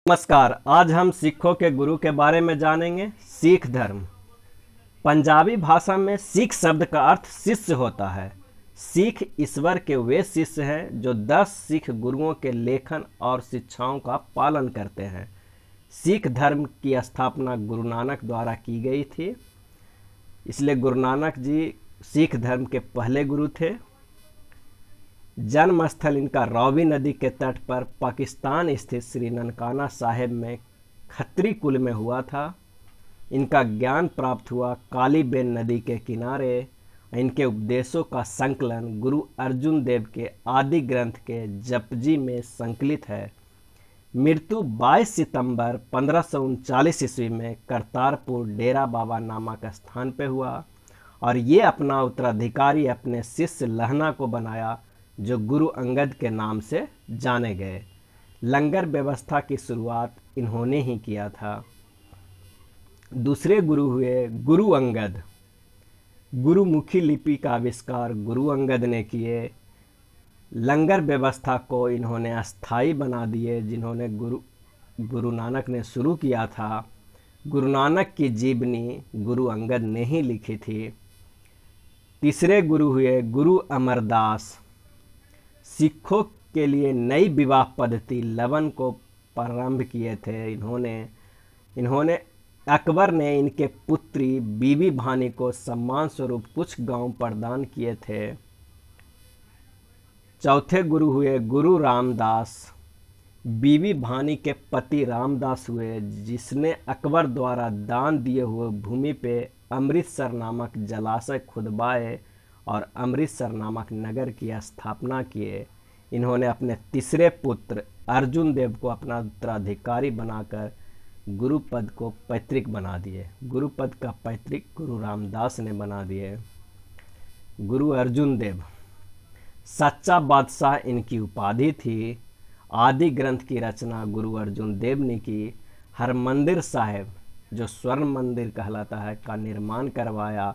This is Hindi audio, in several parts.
नमस्कार। आज हम सिखों के गुरु के बारे में जानेंगे। सिख धर्म। पंजाबी भाषा में सिख शब्द का अर्थ शिष्य होता है। सिख ईश्वर के वे शिष्य हैं जो 10 सिख गुरुओं के लेखन और शिक्षाओं का पालन करते हैं। सिख धर्म की स्थापना गुरु नानक द्वारा की गई थी, इसलिए गुरु नानक जी सिख धर्म के पहले गुरु थे। जन्म स्थल इनका रावी नदी के तट पर पाकिस्तान स्थित श्री ननकाना साहिब में खत्री कुल में हुआ था। इनका ज्ञान प्राप्त हुआ काली बेन नदी के किनारे। इनके उपदेशों का संकलन गुरु अर्जुन देव के आदि ग्रंथ के जपजी में संकलित है। मृत्यु 22 सितंबर 1539 ईस्वी में करतारपुर डेरा बाबा नामक स्थान पे हुआ और ये अपना उत्तराधिकारी अपने शिष्य लहना को बनाया, जो गुरु अंगद के नाम से जाने गए। लंगर व्यवस्था की शुरुआत इन्होंने ही किया था। दूसरे गुरु हुए गुरु अंगद। गुरुमुखी लिपि का आविष्कार गुरु अंगद ने किए। लंगर व्यवस्था को इन्होंने अस्थाई बना दिए, जिन्होंने गुरु नानक ने शुरू किया था। गुरु नानक की जीवनी गुरु अंगद ने ही लिखी थी। तीसरे गुरु हुए गुरु अमरदास। सिखों के लिए नई विवाह पद्धति लवन को प्रारंभ किए थे। इन्होंने अकबर ने इनके पुत्री बीबी भानी को सम्मान स्वरूप कुछ गांव प्रदान किए थे। चौथे गुरु हुए गुरु रामदास। बीबी भानी के पति रामदास हुए, जिसने अकबर द्वारा दान दिए हुए भूमि पे अमृतसर नामक जलाशय खुदवाए और अमृतसर नामक नगर की स्थापना किए। इन्होंने अपने तीसरे पुत्र अर्जुन देव को अपना उत्तराधिकारी बनाकर गुरुपद को पैतृक बना दिए। गुरुपद का पैतृक गुरु रामदास ने बना दिए। गुरु अर्जुन देव सच्चा बादशाह इनकी उपाधि थी। आदि ग्रंथ की रचना गुरु अर्जुन देव ने की। हरमंदिर साहिब, जो स्वर्ण मंदिर कहलाता है, का निर्माण करवाया।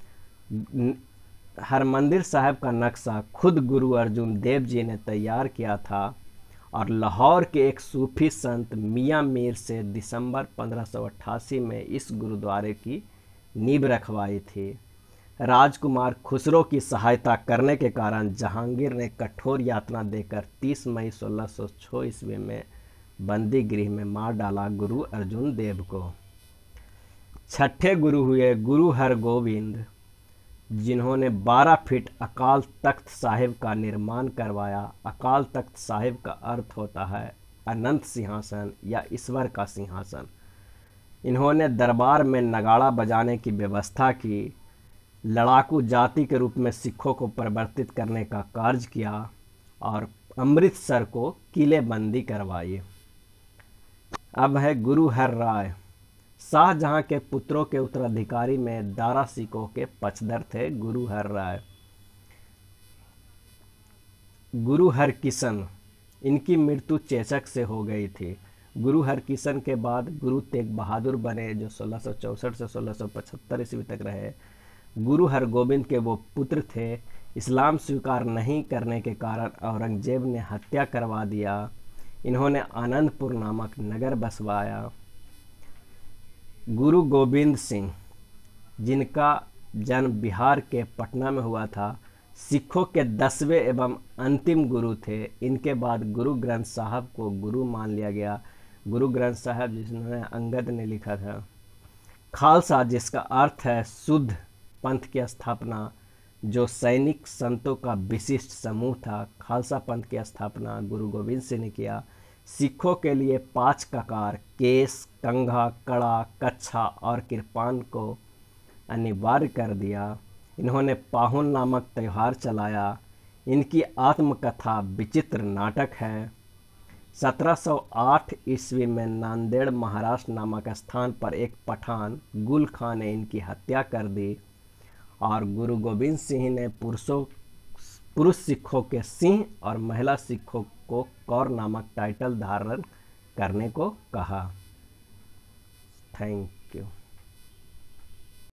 हरमंदिर साहिब का नक्शा खुद गुरु अर्जुन देव जी ने तैयार किया था और लाहौर के एक सूफी संत मियां मीर से दिसंबर 1588 में इस गुरुद्वारे की नींव रखवाई थी। राजकुमार खुसरो की सहायता करने के कारण जहांगीर ने कठोर यातना देकर 30 मई 1606 ईस्वी में बंदी गृह में मार डाला गुरु अर्जुन देव को। छठे गुरु हुए गुरु हरगोविंद, जिन्होंने 12 फीट अकाल तख्त साहिब का निर्माण करवाया। अकाल तख्त साहिब का अर्थ होता है अनंत सिंहासन या ईश्वर का सिंहासन। इन्होंने दरबार में नगाड़ा बजाने की व्यवस्था की। लड़ाकू जाति के रूप में सिखों को परिवर्तित करने का कार्य किया और अमृतसर को किलेबंदी करवाई। अब है गुरु हर राय। शाहजहां के पुत्रों के उत्तराधिकारी में दारा सिकों के पक्षधर थे गुरु हर राय। गुरु हरकिशन, इनकी मृत्यु चेचक से हो गई थी। गुरु हरकिशन के बाद गुरु तेग बहादुर बने, जो 1664 से 1675 ईस्वी तक रहे। गुरु हरगोविंद के वो पुत्र थे। इस्लाम स्वीकार नहीं करने के कारण औरंगजेब ने हत्या करवा दिया। इन्होंने आनंदपुर नामक नगर बसवाया। गुरु गोविंद सिंह, जिनका जन्म बिहार के पटना में हुआ था, सिखों के 10वें एवं अंतिम गुरु थे। इनके बाद गुरु ग्रंथ साहब को गुरु मान लिया गया। गुरु ग्रंथ साहब जिन्होंने अंगद ने लिखा था। खालसा, जिसका अर्थ है शुद्ध पंथ की स्थापना, जो सैनिक संतों का विशिष्ट समूह था। खालसा पंथ की स्थापना गुरु गोविंद सिंह ने किया। सिखों के लिए 5 ककार, केस, कंघा, कड़ा, कच्छा और कृपान को अनिवार्य कर दिया। इन्होंने पाहुन नामक त्यौहार चलाया। इनकी आत्मकथा विचित्र नाटक है। 1708 ईस्वी में नांदेड़ महाराष्ट्र नामक स्थान पर एक पठान गुल खां ने इनकी हत्या कर दी और गुरु गोविंद सिंह ने पुरुष सिखों के सिंह और महिला सिखों को कौर नामक टाइटल धारण करने को कहा। थैंक